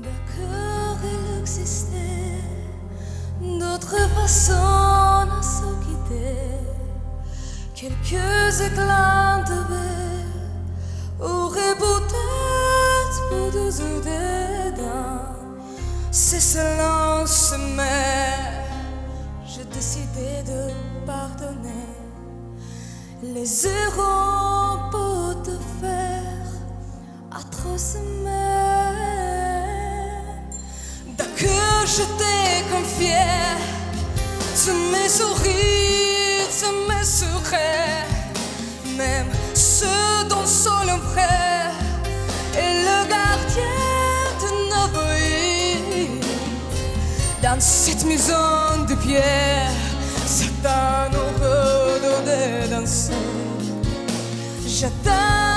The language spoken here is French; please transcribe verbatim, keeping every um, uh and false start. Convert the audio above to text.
D'accord, il existait d'autres façons de se quitter, quelques éclats de verre auraient peut-être pour deux heures dedans. C'est silence, mais j'ai décidé de pardonner. Les erreurs pour te faire atrocement. D'accord, je t'ai confié tous mes sourires, tous mes sourires, même ceux dont seul un frère est le gardien de nos vies. Dans cette maison de pierre, Satan nous redonne de danser. J'attends